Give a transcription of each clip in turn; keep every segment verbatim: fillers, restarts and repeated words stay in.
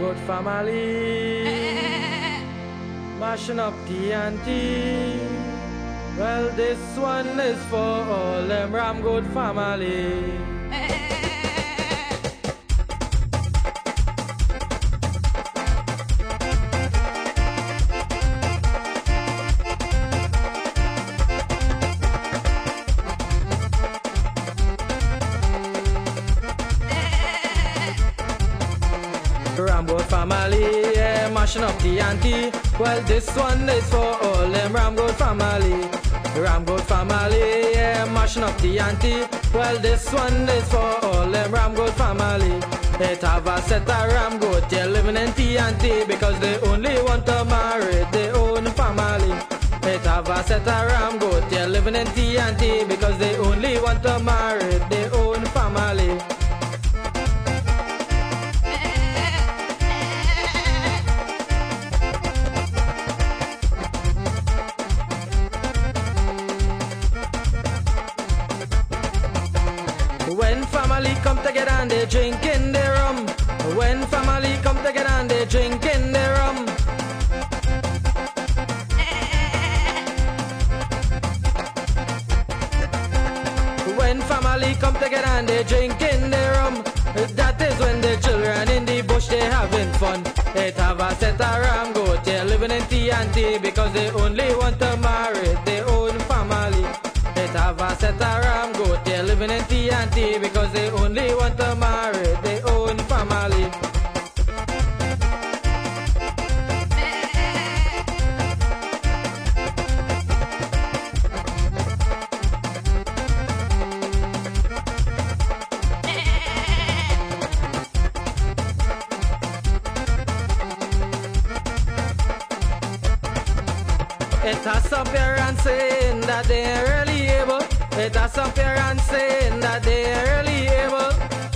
Good family, mashing up T N T. Well, this one is for all them Ram Good family. Rambo family, yeah, mashing up T N T. Well, this one is for all them Rambo family. Rambo family, yeah, mashing up T N T. Well, this one is for all them Rambo family. It have a set of Rambo, they're living in T N T because they only want to marry their own family. It have a set of Rambo, they're living in T N T because they only want to marry their own family. When family come together and they drinking their rum. When family come together and they drinking their rum. When family come together and they drinking their rum. That is when the children in the bush they having fun. It have a set of ram goat, they're living in T N T because they only want to marry their own family. It have a set of ram goat, they're living in T N T because they only want to marry their own family. It has some parents saying that they ain't really able. It has some parents saying that they ain't really able.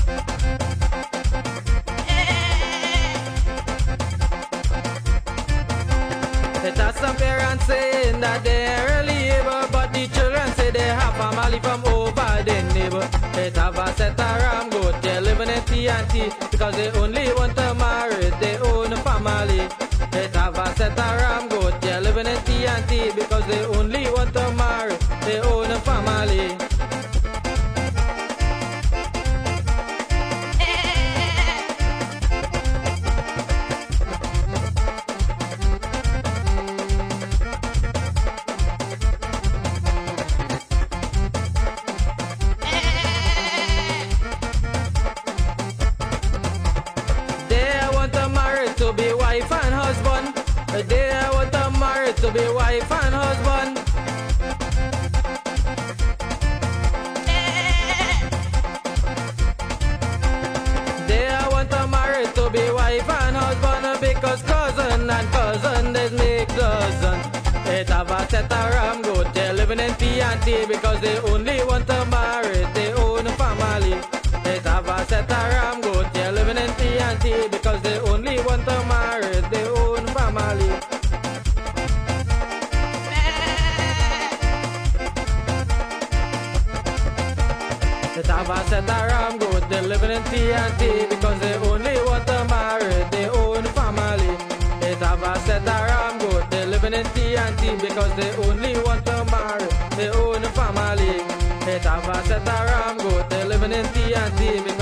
It has some parents saying that they ain't really able, but the children say they have family from over their neighbor. It have a set of ram goat, they're living in T N T because they only want to marry their own family. It have a set of ram goat, they're living in T N T because they only want to marry their own family. They want to marry to be wife and husband. They want to marry to be wife and husband. They want to marry to be wife and husband because cousin and cousin they make dozen. It have a set of ram goat, they're living in T N T because they only want to marry their own family. It have a set of ram goat, they're living in T N T because they only want to marry their own family. It have a set of ram goat, they're living in T N T because they only want to marry their own family. It have a set of ram goat, they're living in T N T because they only want to marry their own family. It have a set of ram goat, they're living in T N T because